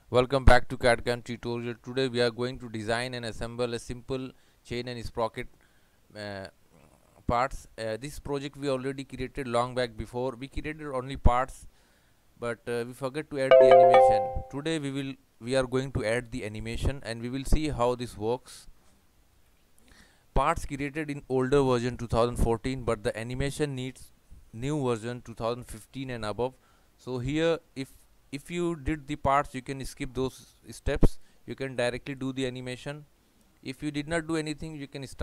Welcome back to CAD/CAM tutorial. Today we are going to design and assemble a simple chain and sprocket uh, parts. This project we already created long back before. We created only parts, but we forget to add the animation. Today we are going to add the animation and we will see how this works. Parts created in older version 2014, but the animation needs new version 2015 and above. So here, if you did the parts, you can skip those steps. You can directly do the animation. If you did not do anything, you can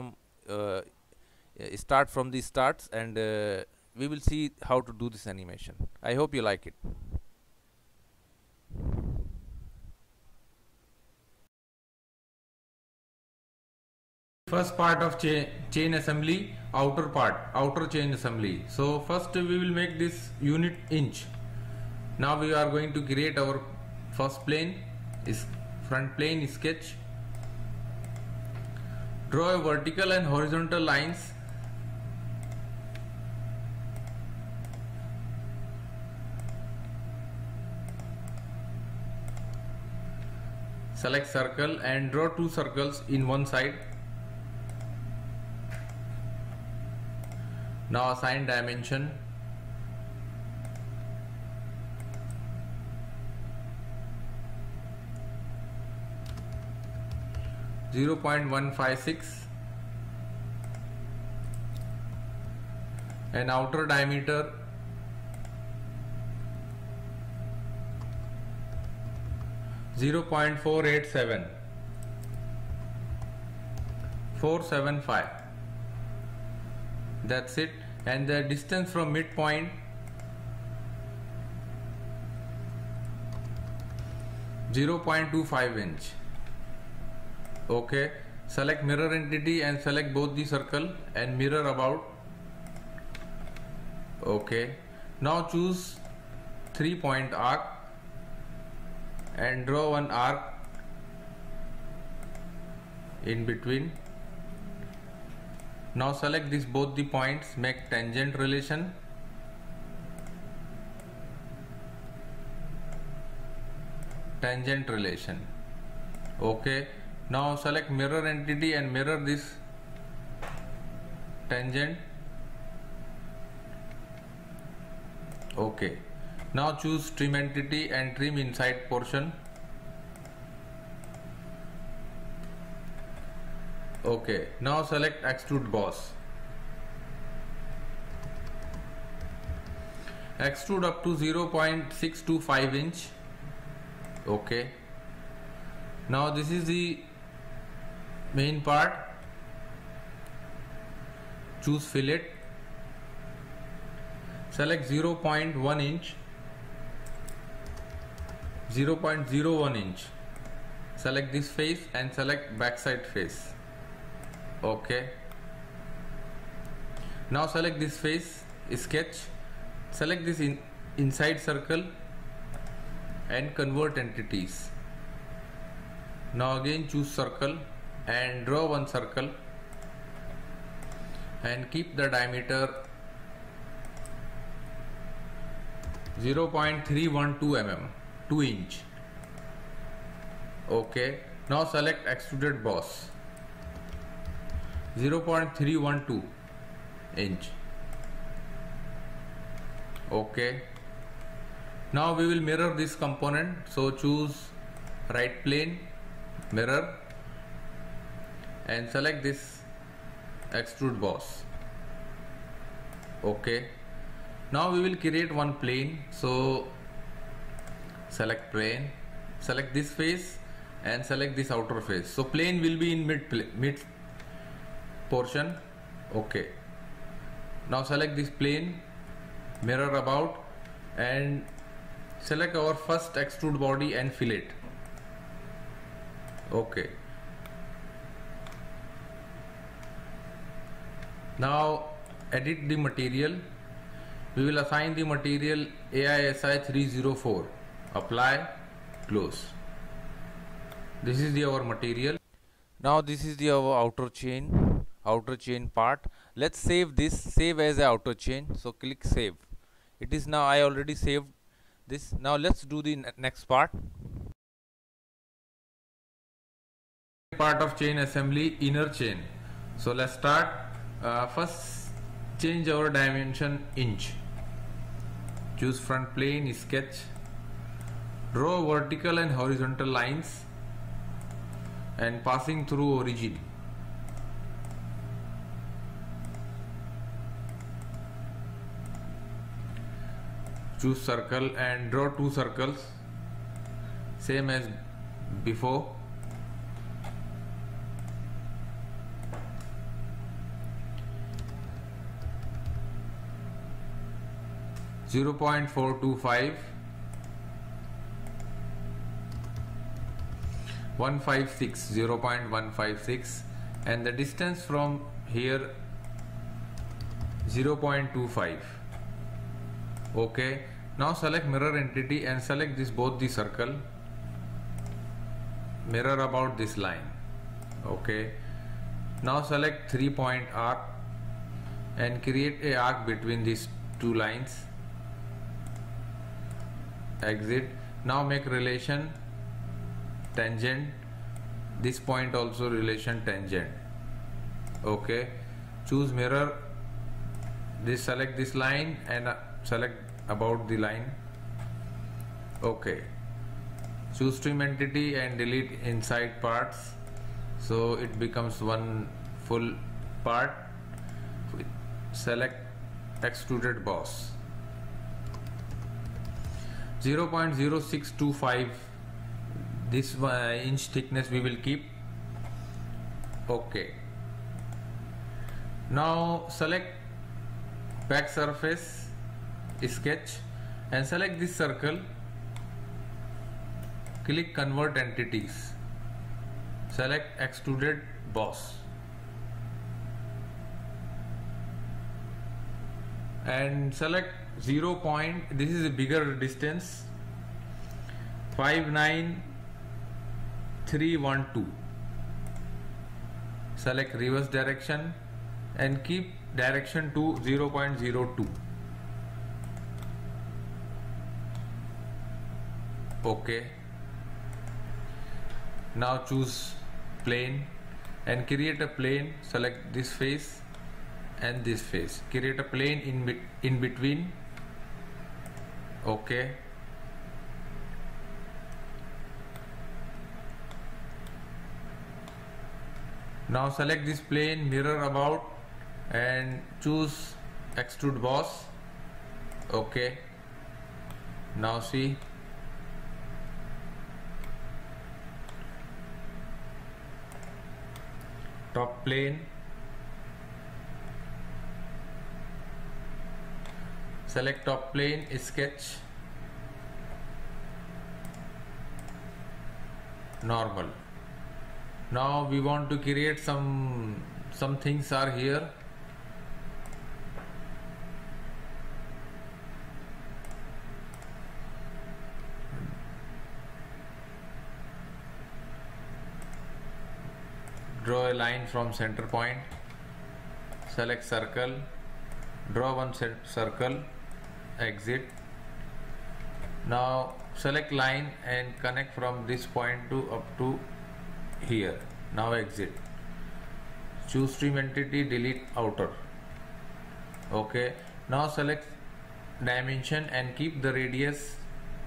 start from the starts, and we will see how to do this animation. I hope you like it. First part of chain assembly, outer chain assembly. So first we will make this unit inch. Now we are going to create our first plane, is front plane sketch. Draw a vertical and horizontal lines. Select circle and draw two circles in one side. Now assign dimension. .156 and outer diameter 0.485. That's it. And the distance from midpoint 0.25 inch. Okay, select mirror entity and select both the circle and mirror about. Okay, now choose 3-point arc and draw one arc in between. Now select this both the points, make tangent relation. Okay, now select mirror entity and mirror this tangent. Okay, now choose trim entity and trim inside portion. Okay, now select extrude boss. Extrude up to 0.625 inch. Okay, now this is the main part. Choose fillet. Select 0.1 inch. 0.01 inch. Select this face and select backside face. Okay, now select this face, sketch, select this inside circle and convert entities. Now again choose circle and draw one circle and keep the diameter 0.312 mm, 2 inch. Okay, now select extruded boss 0.312 inch. Okay, now we will mirror this component, so choose right plane, mirror and select this extrude boss. Okay, now we will create one plane, so select plane, select this face and select this outer face. So plane will be in mid portion. Okay, now select this plane, mirror about and select our first extrude body and fillet. Okay, now edit the material. We will assign the material AISI 304. Apply, close. This is our material. Now this is our outer chain part. Let's save this, save as a outer chain. So click save. It is now, I already saved this. Now let's do the next part. part of chain assembly, inner chain. So let's start. First change our dimension inch. Choose front plane, sketch, draw vertical and horizontal lines and passing through origin. Choose circle and draw 2 circles, same as before. Zero 0.425, 156, 0.156, and the distance from here 0.25. Okay, now select mirror entity and select this both the circle, mirror about this line. Okay, now select 3-point arc and create a arc between these 2 lines. Exit. Now make relation tangent, this point also relation tangent. Okay, choose mirror, this select this line and select about the line. Okay, choose trim entity and delete inside parts, so it becomes one full part. Select extruded boss. 0.0625, this inch thickness we will keep. Okay, now select back surface, sketch and select this circle, click convert entities, select extruded boss and select 0. This is a bigger distance, 59312. Select reverse direction and keep direction to 0.02. Okay, now choose plane and create a plane. Select this face and this face, create a plane in between. Okay, now select this plane, mirror about and choose extrude boss. Okay, now see, top plane, select top plane, sketch, normal. Now we want to create some things are here. Draw a line from center point, select circle, draw one circle, exit. Now select line and connect from this point to up to here. Now exit. Choose trim entity, delete outer. Okay, now select dimension and keep the radius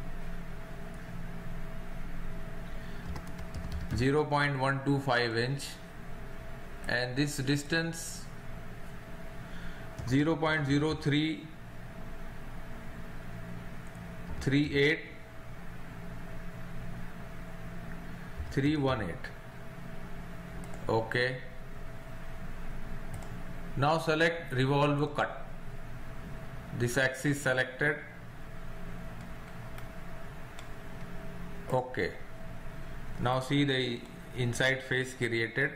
0.125 inch and this distance 0.0338318. Okay, now select revolve cut, this axis selected. Okay, now see the inside face created.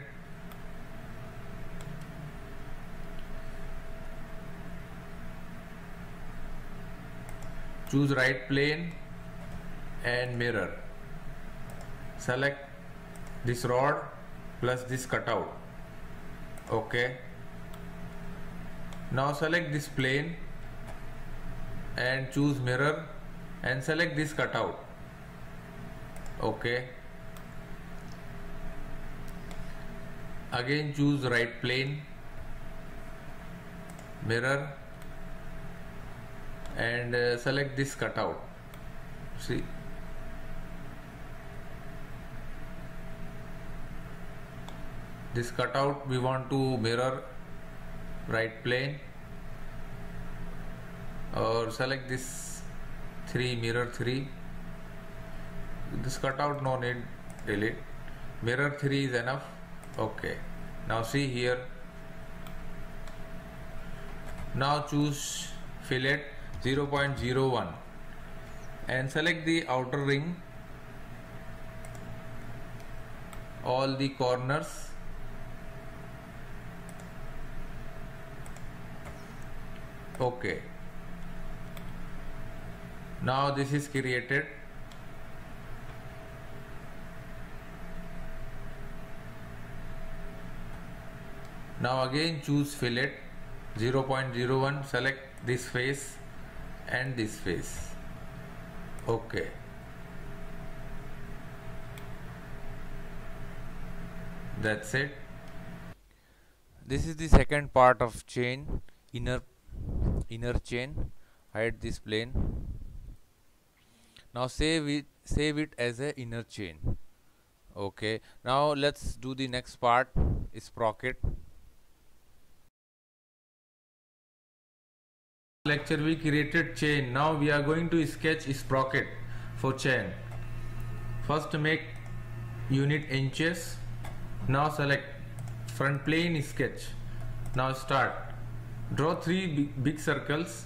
Choose right plane and mirror, select this rod plus this cutout. Okay, now select this plane and choose mirror and select this cutout. Okay, Again choose right plane, mirror, and select this cutout. See, this cutout we want to mirror right plane, or select this 3, mirror 3. This cutout no need delete, mirror 3 is enough. Okay, now see here, now choose fillet 0.01 and select the outer ring, all the corners, okay. Now this is created. Now again choose fillet 0.01, select this face and this face. Okay. That's it. This is the second part of chain, inner chain. Hide this plane. Now save it as a inner chain. Okay. Now let's do the next part, sprocket. Lecture we created chain. Now we are going to sketch sprocket for chain. First make unit inches. Now select front plane sketch. Now start. Draw 3 big circles.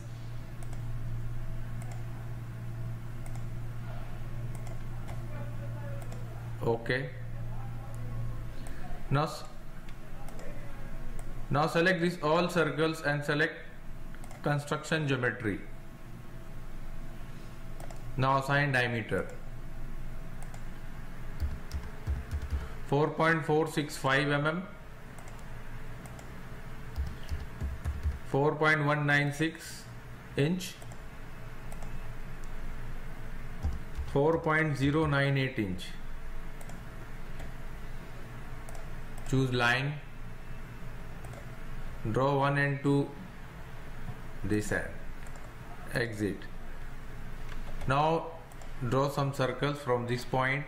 Okay. Now select these all circles and select construction geometry. Now assign diameter 4.465 mm, 4.196 inch, 4.098 inch. Choose line, draw 1 and 2 this end, exit. Now draw some circles from this point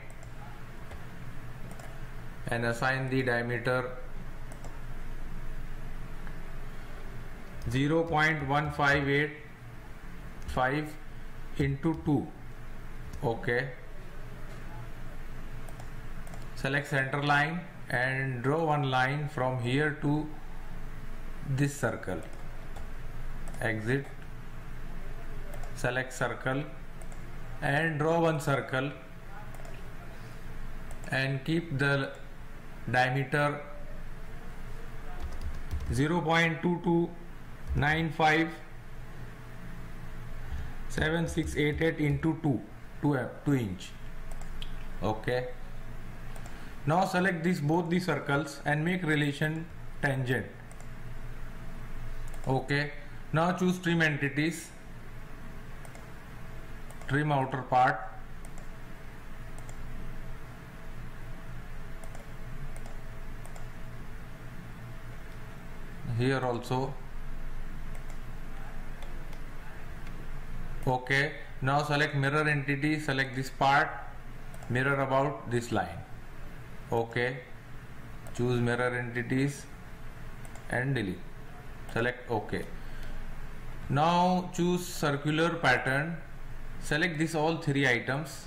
and assign the diameter 0.1585 into 2. Okay. Select center line and draw one line from here to this circle. Exit. Select circle and draw one circle and keep the diameter 0.22957688 into 2 inch. Okay. Now select both the circles and make relation tangent. Okay. Now choose trim entities, trim outer part, here also. Okay. Now select mirror entity, select this part, mirror about this line. Okay. Choose mirror entities and delete. Select OK. Now choose circular pattern, select this all 3 items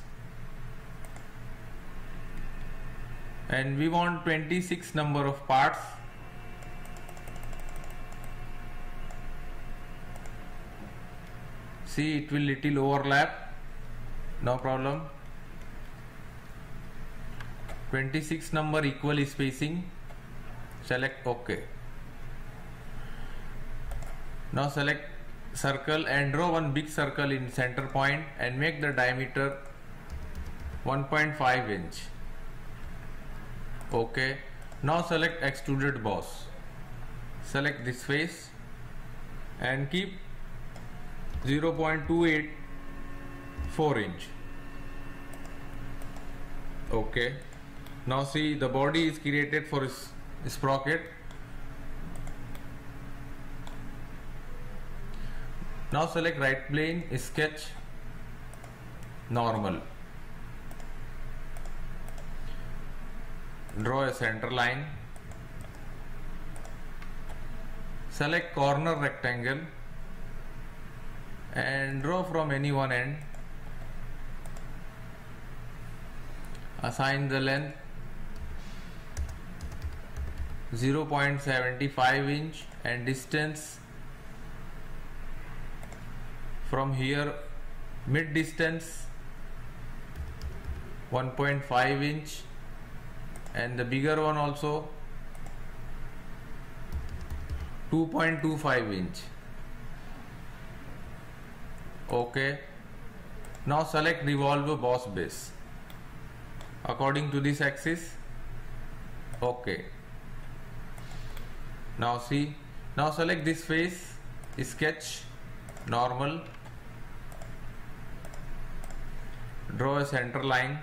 and we want 26 number of parts. See, it will little overlap, no problem. 26 number equal spacing, select OK. Now select circle and draw one big circle in center point and make the diameter 1.5 inch. Okay. Now select extruded boss. Select this face and keep 0.284 inch. Okay. Now see, the body is created for sprocket. Now select right plane, sketch normal. Draw a center line. Select corner rectangle and draw from any one end. Assign the length 0.75 inch and distance from here, mid distance 1.5 inch and the bigger one also 2.25 inch. Okay. Now select revolve boss base according to this axis. Okay. Now see, now select this face, sketch normal, draw a center line,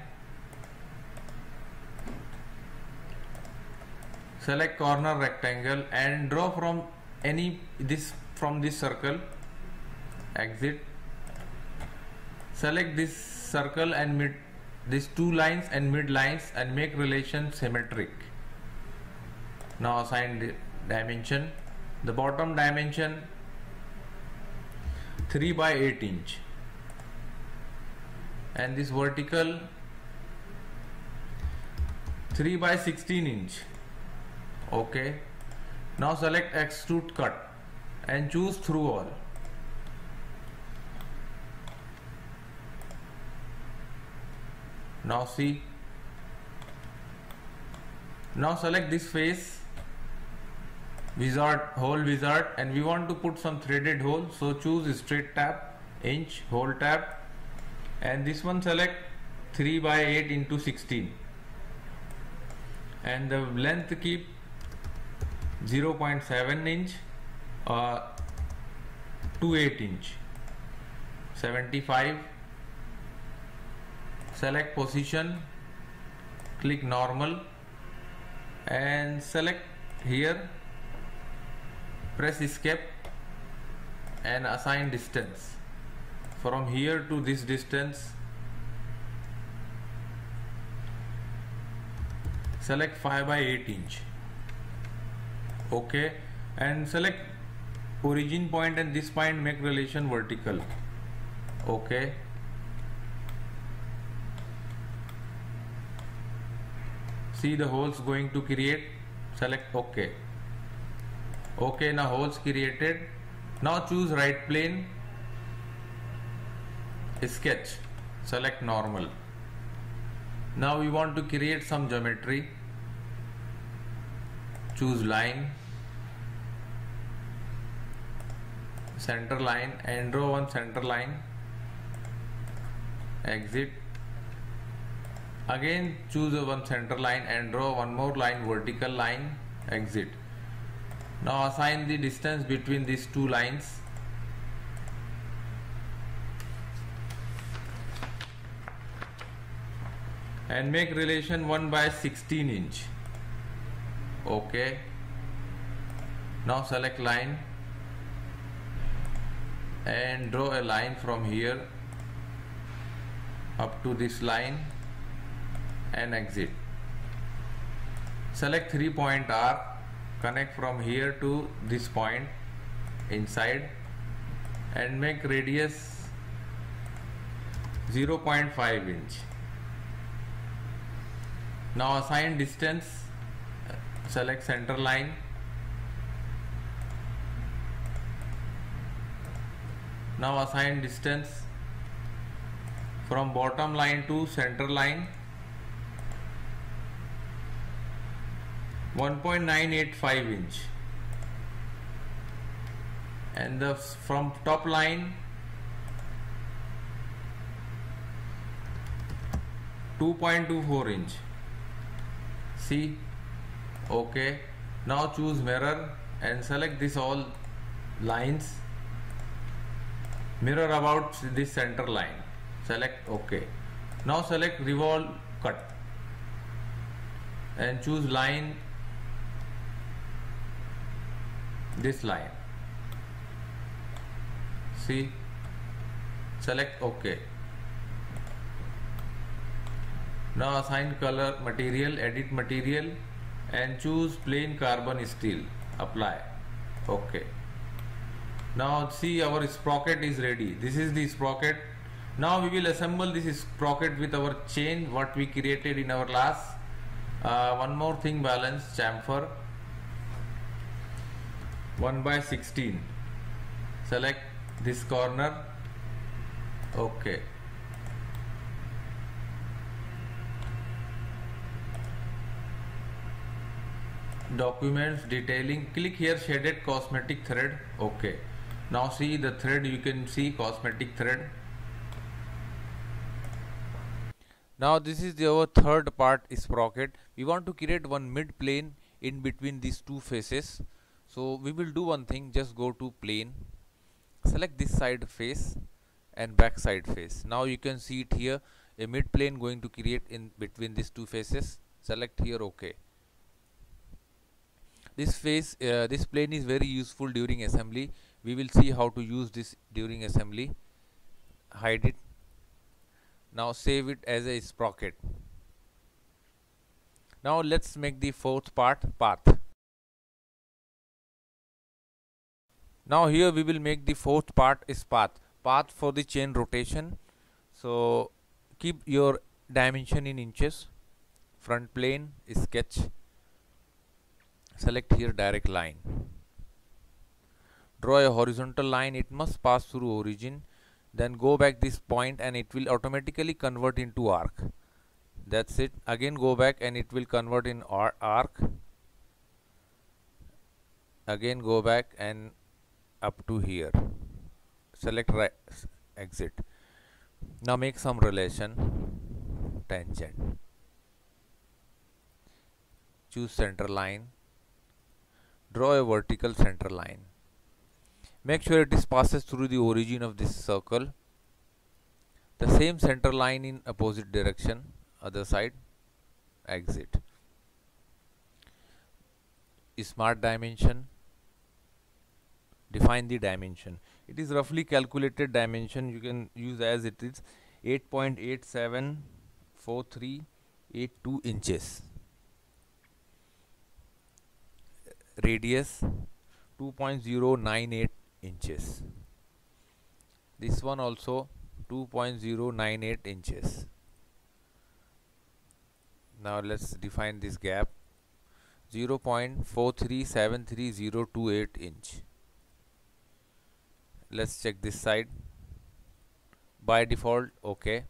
select corner rectangle and draw from this circle, exit. Select this circle and mid, these two lines and mid lines and make relation symmetric. Now assign the dimension. The bottom dimension 3 by 8 inch and this vertical 3 by 16 inch. Okay. Now select extrude cut and choose through all. Now see. Now select this face, wizard, hole wizard, and we want to put some threaded hole, so choose straight tab, inch, hole tab, and this one select 3 by 8 into 16 and the length keep 0.7 inch to 8 inch, 75. Select position, click normal and select here, press escape and assign distance from here to this distance. Select 5 by 8 inch. Okay, and select origin point and this point make relation vertical. Okay. See the holes going to create. Select OK. Okay, now holes created. Now choose right plane, sketch, select normal. Now we want to create some geometry. Choose line, center line and draw one center line. Exit. Again choose one center line and draw one more line, vertical line. Exit. Now assign the distance between these two lines. And make relation 1 by 16 inch. Okay. Now select line and draw a line from here up to this line and exit. Select 3-point arc, connect from here to this point inside and make radius 0.5 inch. Now assign distance, select center line, now assign distance from bottom line to center line 1.985 inch and the from top line 2.24 inch. See. Okay. Now choose mirror and select this all lines, mirror about this center line. Select OK. Now select revolve cut and choose line this line. See, select OK. Now assign color, material, edit material and choose plain carbon steel. Apply. OK. Now see, our sprocket is ready. This is the sprocket. Now we will assemble this sprocket with our chain what we created in our class. One more thing, balance chamfer 1/16. Select this corner. OK. Documents, detailing, click here shaded cosmetic thread. OK. Now see the thread, you can see cosmetic thread. Now this is our third part sprocket. We want to create one mid plane in between these two faces. So we will do one thing, just go to plane, select this side face and back side face. Now you can see it here, a mid plane going to create in between these two faces. Select here OK. This face, this plane is very useful during assembly. We will see how to use this during assembly. Hide it. Now save it as a sprocket. Now let's make the fourth part, path. Now here we will make the fourth part is path. Path for the chain rotation. So keep your dimension in inches. Front plane, sketch. Select here direct line. Draw a horizontal line. It must pass through origin. Then go back this point and it will automatically convert into arc. That's it. Again go back and it will convert in arc. Again go back and up to here. Select right, exit. Now make some relation. Tangent. Choose center line. Draw a vertical center line. Make sure it passes through the origin of this circle. The same center line in opposite direction, other side. Exit. Smart dimension. Define the dimension. It is roughly calculated dimension. You can use as it is 8.874382 inches. Radius 2.098 inches. This one also 2.098 inches. Now let's define this gap. 0.4373028 inch. Let's check this side. By default, OK.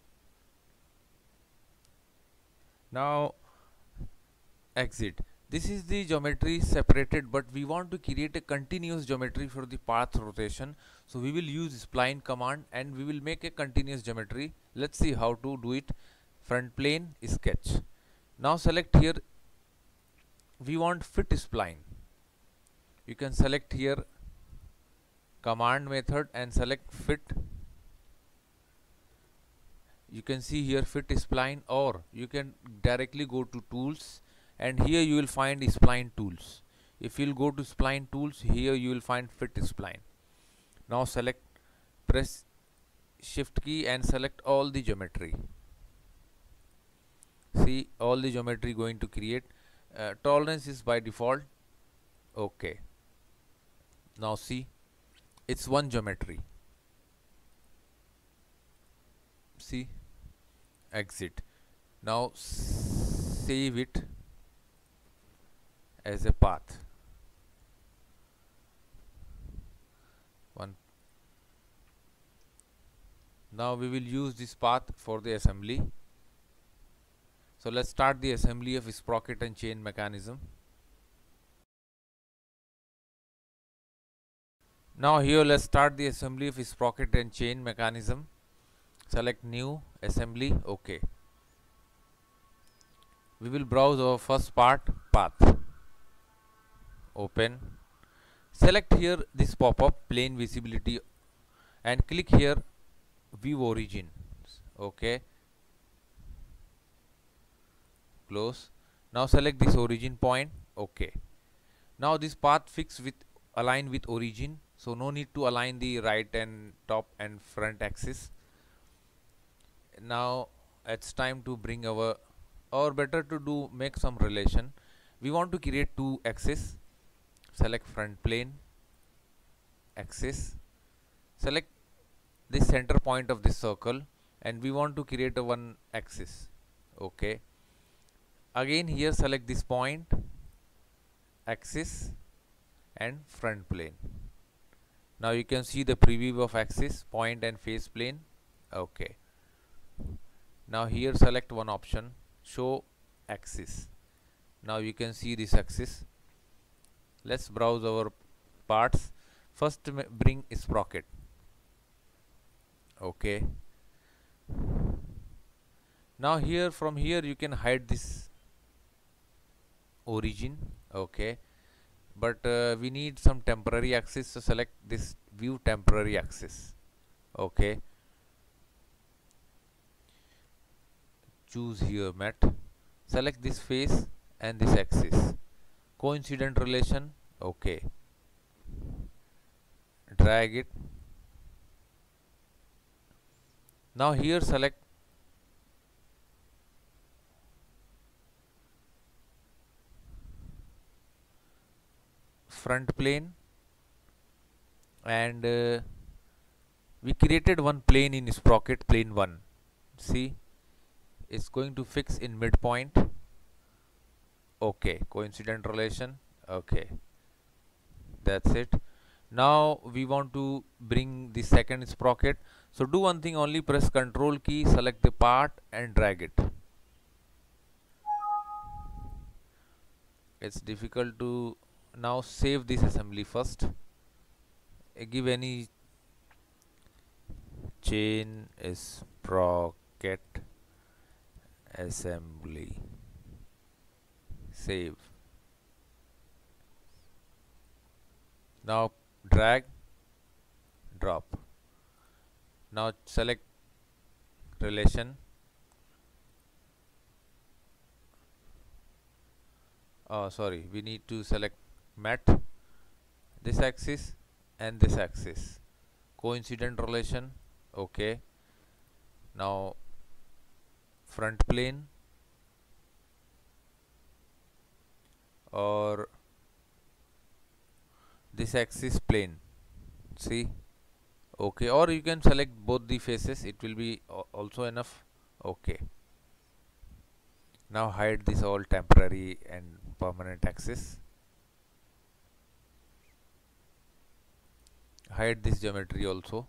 Now exit. This is the geometry separated, but we want to create a continuous geometry for the path rotation. So we will use spline command and we will make a continuous geometry. Let's see how to do it. Front plane, sketch. Now select here, we want fit spline. You can select here command method and select fit. You can see here fit spline, or you can directly go to tools and here you will find spline tools. If you'll go to spline tools, here you will find fit spline. Now select, press shift key and select all the geometry. See, all the geometry going to create. Tolerance is by default. OK. Now see, it's one geometry. See, exit. Now save it as a path. One. Now we will use this path for the assembly. So let's start the assembly of sprocket and chain mechanism. Now here let's start the assembly of sprocket and chain mechanism. Select new assembly. OK. We will browse our first part, path. Open. Select here this pop-up, plane visibility, and click here view origin. OK. Close. Now select this origin point. OK. Now this path fixed with align with origin, so no need to align the right and top and front axis. Now it's time to bring our, or better to do make some relation. We want to create two axes. Select front plane, axis, select the center point of this circle, and we want to create a one axis. Okay, again here select this point, axis and front plane. Now you can see the preview of axis, point and face plane. Okay, now here select one option, show axis. Now you can see this axis. Let's browse our parts. First bring sprocket. Okay, now here from here you can hide this origin. Okay, but we need some temporary axis, so select this view temporary axis. Okay, choose here matte, select this face and this axis, coincident relation. Okay, drag it. Now here select front plane, and we created one plane in sprocket, plane 1. See, it's going to fix in midpoint. Okay, coincident relation. Okay, that's it. Now we want to bring the second sprocket, so do one thing only, press Ctrl key, select the part and drag it. It's difficult to, now save this assembly first. Give any chain sprocket assembly, save. Now drag, drop. Now select relation. Oh sorry, we need to select matte, this axis and this axis, coincident relation. Okay, now front plane or this axis plane. See, okay, or you can select both the faces, it will be also enough. Okay, now hide this all temporary and permanent axis, hide this geometry also.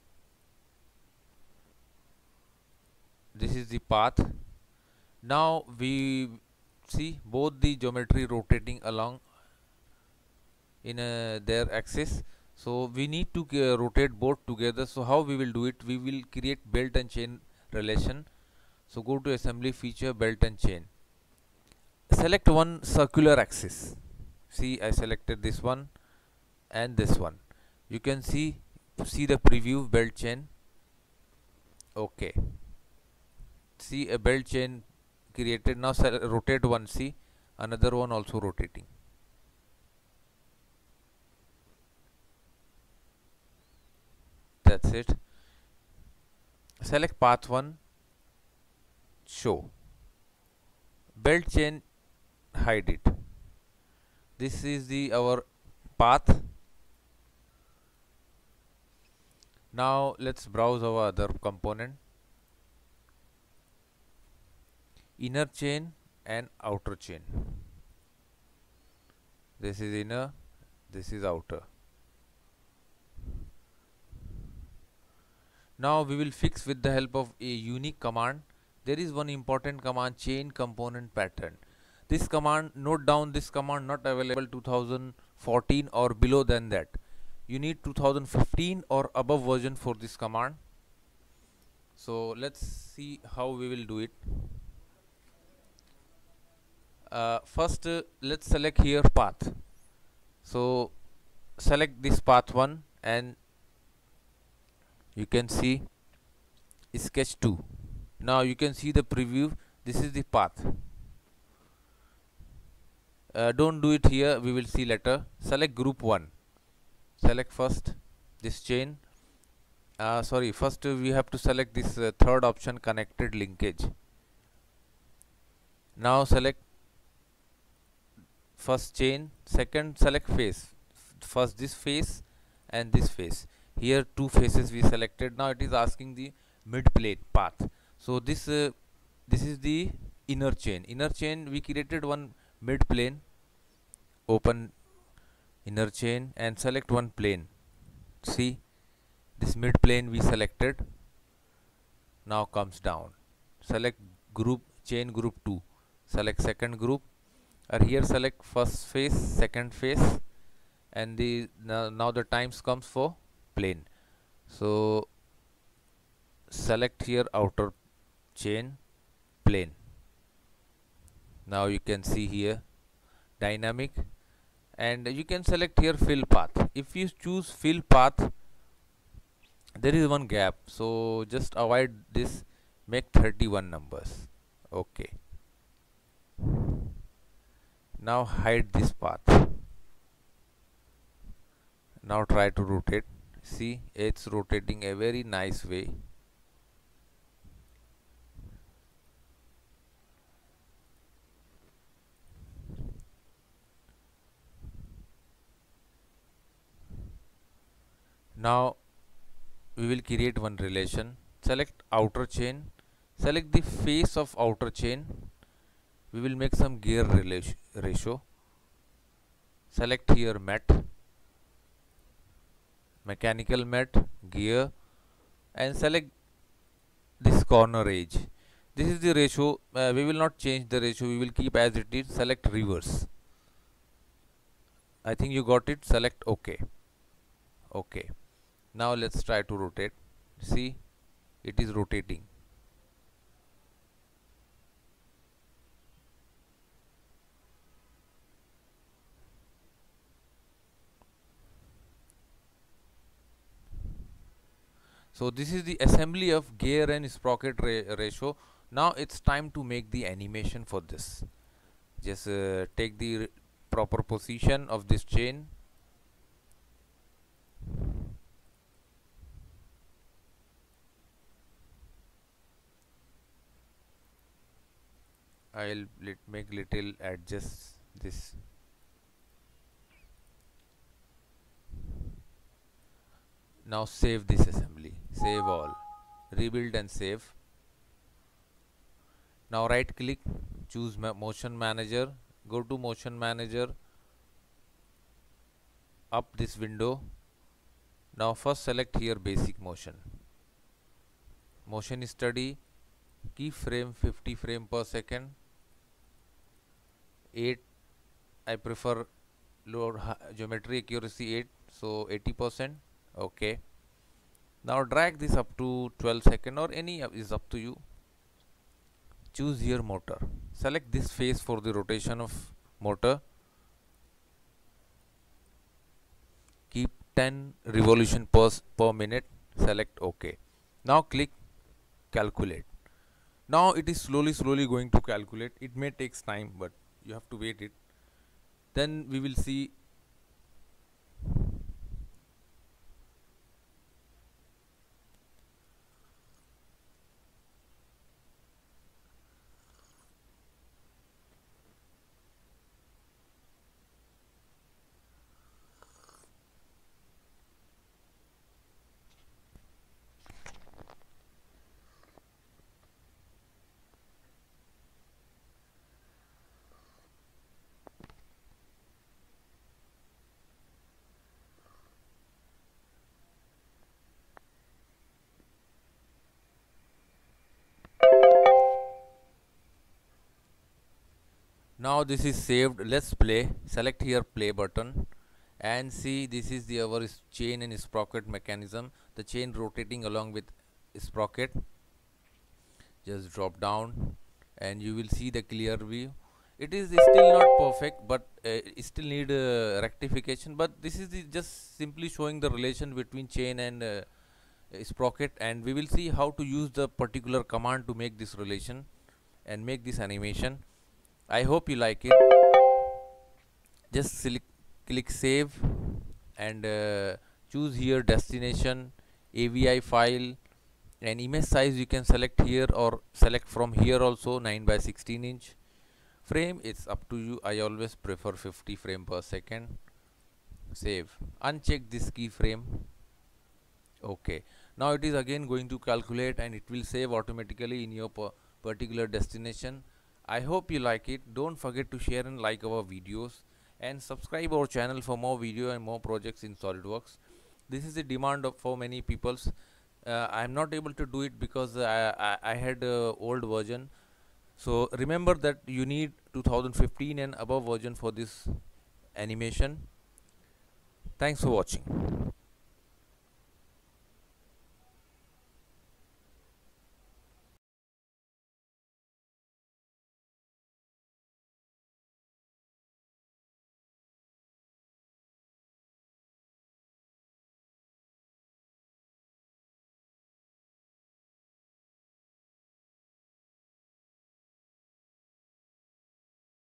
This is the path. Now we see both the geometry rotating along in their axis, so we need to rotate both together. So how we will do it? We will create belt and chain relation. So go to assembly feature, belt and chain, select one circular axis. See, I selected this one and this one. You can see the preview, belt chain. Okay, see a belt chain created. Now rotate one, see another one also rotating. That's it. Select path 1, show belt chain, hide it. This is the our path. Now let's browse our other component, inner chain and outer chain. This is inner, this is outer. Now we will fix with the help of a unique command. There is one important command, chain component pattern. This command, note down this command, not available 2014 or below than that. You need 2015 or above version for this command. So let's see how we will do it. First let's select here path. So select this path 1 and you can see sketch 2. Now you can see the preview. This is the path. Don't do it here, we will see later. Select group 1. select first this chain. Sorry, first we have to select this third option, connected linkage. Now select first chain, second select face, first this face and this face. Here two faces we selected. Now it is asking the mid plane path. So this is the inner chain. Inner chain we created one mid plane. Open inner chain and select one plane. See, this mid plane we selected. Now comes down. Select group, chain group 2. Select second group, or here select first face, second face, and now the times comes for plane. So select here outer chain, plane. Now you can see here dynamic, and you can select here fill path. If you choose fill path, there is one gap, so just avoid this, make 31 numbers. Okay, now hide this path. Now try to rotate. See, it's rotating a very nice way. Now we will create one relation. Select outer chain, select the face of outer chain. We will make some gear ratio. Select here mat, mechanical mat, gear, and select this corner edge. This is the ratio. We will not change the ratio, we will keep as it is. Select reverse. I think you got it. Select OK. OK. Now let's try to rotate. See, it is rotating. So this is the assembly of gear and sprocket ratio. Now it's time to make the animation for this. Just take the proper position of this chain. I'll make little adjust this. Now save this assembly, save all, rebuild and save. Now right click, choose motion manager, go to motion manager, up this window. Now first select here basic motion, motion study, keyframe 50 frame per second, 8. I prefer lower geometry accuracy 8, so 80%. Okay, now drag this up to 12 second, or any is up to you. Choose here motor, select this face for the rotation of motor, keep 10 revolution per minute, select OK. Now click calculate. Now it is slowly going to calculate. It may takes time, but you have to wait it. Then we will see. Now this is saved. Let's play. Select here play button and see, this is the our chain and sprocket mechanism. The chain rotating along with sprocket. Just drop down and you will see the clear view. It is still not perfect, but it still need rectification. But this is just simply showing the relation between chain and sprocket, and we will see how to use the particular command to make this relation and make this animation. I hope you like it. Just click save and choose here destination, AVI file, and image size you can select here or select from here also, 9 by 16 inch. Frame, it's up to you. I always prefer 50 frame per second. Save. Uncheck this keyframe. Okay, now it is again going to calculate and it will save automatically in your particular destination. I hope you like it. Don't forget to share and like our videos and subscribe our channel for more video and more projects in SolidWorks. This is the demand for many peoples. I am not able to do it because I had old version. So remember that you need 2015 and above version for this animation. Thanks for watching.